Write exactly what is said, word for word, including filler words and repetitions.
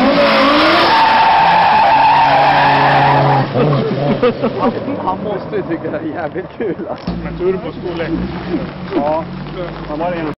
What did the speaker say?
Han, han måste ju tycka det är jävligt kul alltså. Men turbostorlek. Ja, han var en